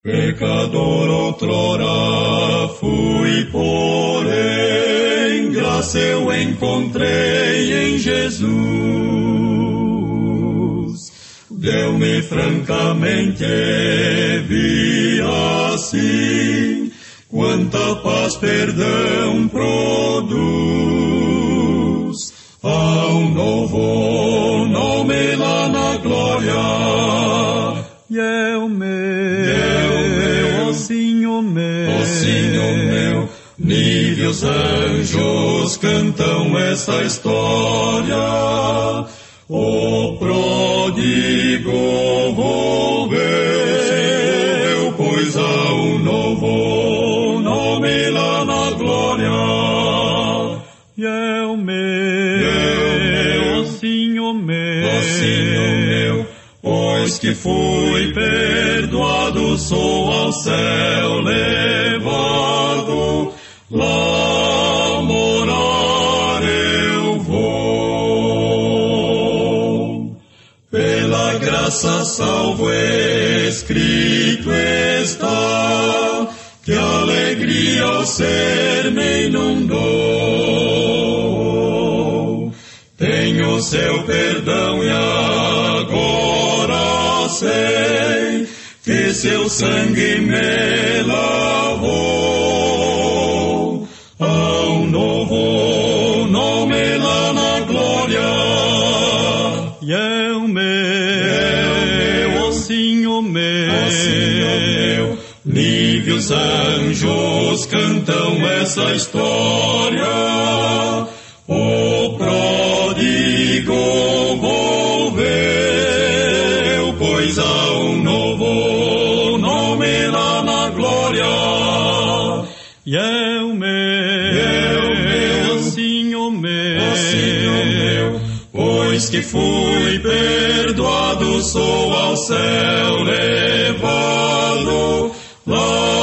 Pecador outrora fui, porém, graça eu encontrei em Jesus. Deu-me francamente, vi assim, quanta paz, perdão produz. Há um novo nome lá na glória, e é o meu, assim o meu. Níveos, anjos cantam essa história. O pródigo volveu, pois há um novo nome lá na glória. E é o meu, assim o meu. Pois que fui perdoado, sou ao céu levado, lá morar eu vou. Pela graça salvo escrito está, que alegria ao ser me inundou. Tenho seu perdão e agora sei que seu sangue me lavou. Há um novo nome lá na glória, e é o meu, assim o meu. Níveos, anjos cantam essa história. O pródigo volveu, pois há um novo nome lá na glória. E é o meu, assim o meu. Pois que fui perdoado, sou ao céu levado, lá